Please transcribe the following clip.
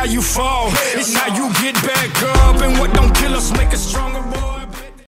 how you fall, it's how you get back up. And what don't